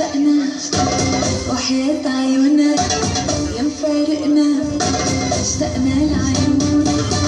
اشتقنا وحياة عيونك يا مفارقنا اشتقنا لعيونك.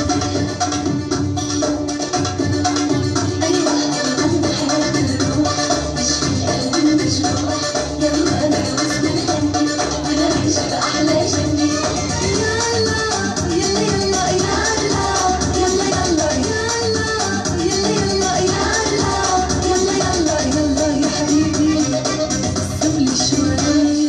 أيوة عنا حياة الروح مش في القلب المجروح. يلا نرقص ونغني ونعيش بأحلى جنة. يلا يلا يلا يلا يلا يلا يلا يلا يلا يلا يلا يلا يا حبيبي سملي شوية.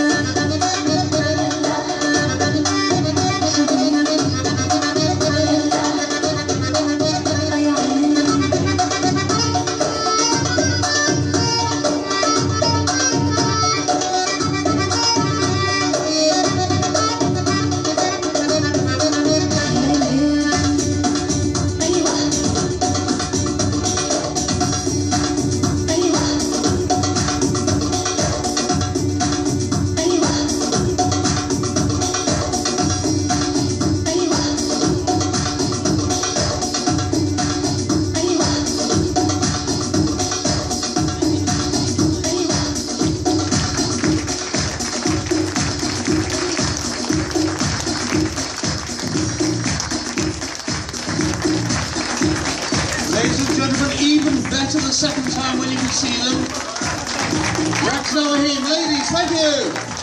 Ladies and gentlemen, even better the second time when you can see them. Raqs Nawaeem, ladies, thank you.